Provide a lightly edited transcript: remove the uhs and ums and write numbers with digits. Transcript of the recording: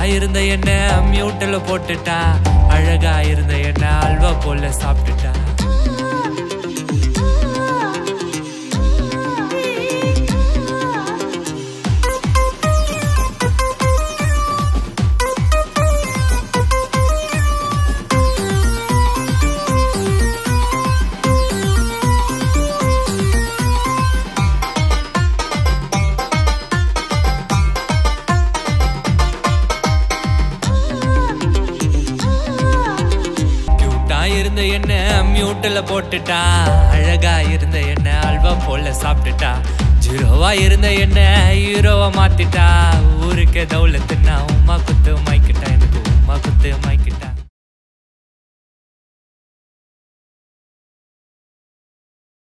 இருந்த என்ன மியூட்டில் போட்டுட்டா, அழகா இருந்த என்ன அல்வா போல சாப்பிட்டுட்டா. இருந்த என்ன மியூட்டில் போட்டுட்டா, அழகா இருந்த என்ன அல்வா போல சாப்பிட்டுட்டா. ஜீரோவா இருந்த என்ன ஹீரோவா மாத்திட்டா. ஊருக்கே தௌலத்துன்னா உமா குத்து மைக்கிட்டா, எனக்கு உமா குத்து மைக்கிட்டா.